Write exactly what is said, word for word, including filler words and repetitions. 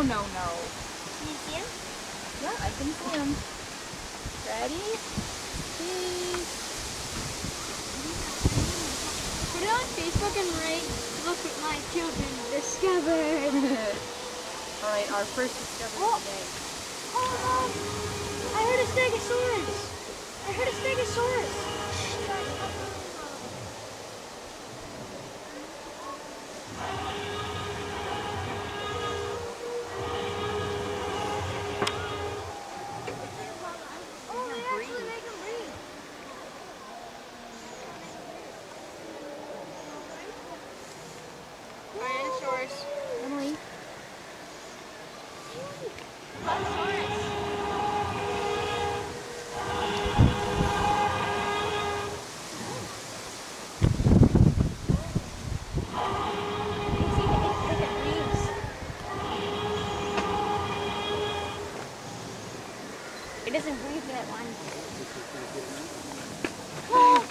no, no. Can you see him? Yeah, I can see him. Ready? Please. Put it on Facebook and write, look what my children discovered. Alright, our first discovery Oh. today. Oh, Mom! I heard a stegosaurus! I heard a stegosaurus! Oh, they actually make them breathe. Tyrannosaurus. Emily. It doesn't breathe that one.